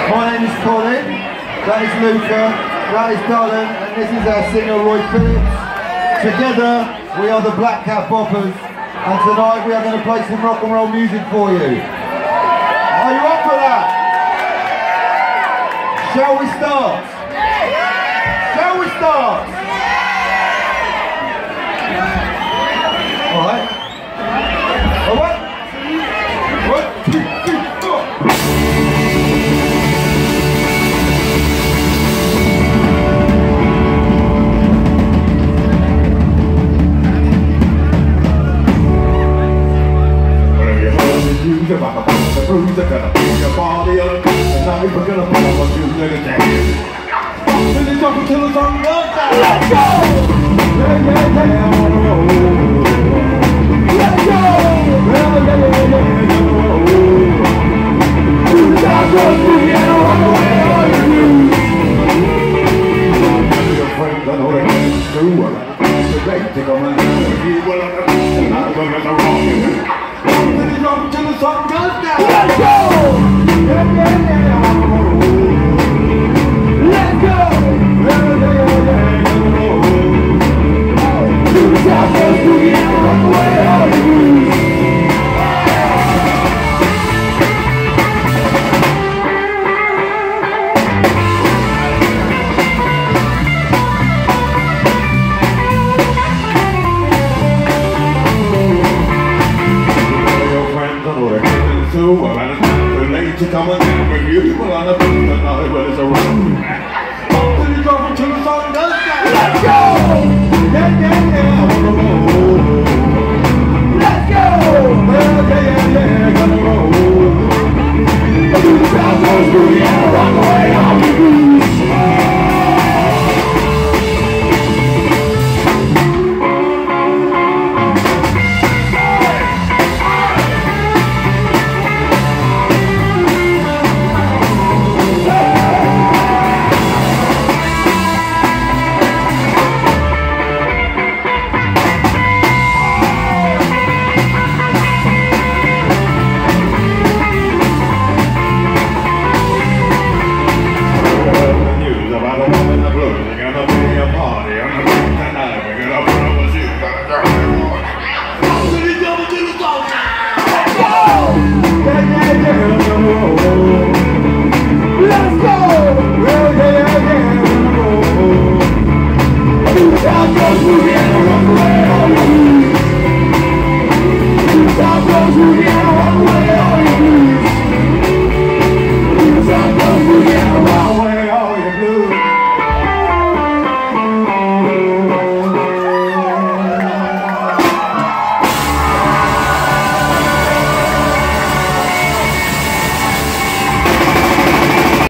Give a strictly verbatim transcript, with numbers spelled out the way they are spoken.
My name is Colin, that is Luca, that is Dylan, and this is our singer Roy Phillips. Together we are the Black Kat Boppers, and tonight we are going to play some rock and roll music for you. Are you up for that? Shall we start? Shall we start? Alright. Alright. One, two, three, four. You're about to put the bruise, you're gonna put your body on the beat, and now we're gonna put on you niggas dance. Fuck till it's up until it's on the side. Let's go! Yeah, yeah, yeah, on the road. Let's go! Yeah, yeah, yeah, yeah, yeah, on the road. Do the dance for me and on the way on the news. Tell your friends, I know they can't do it. So they take a man, you will have to do it. I'm gonna go wrong. Till the sun goes down. Let's go! Yeah, yeah, yeah. Let's go! Yeah, yeah, yeah. To the south coast, boogie and run away all the blues. Well, and it's not too late to come and down with you. Well, on the boat tonight, well, it's a run. Up to the drop until the sun goes down. Let's go! Yeah, yeah, yeah, on the road. Let's go! Well, yeah, yeah, yeah, on the road. To the south coast.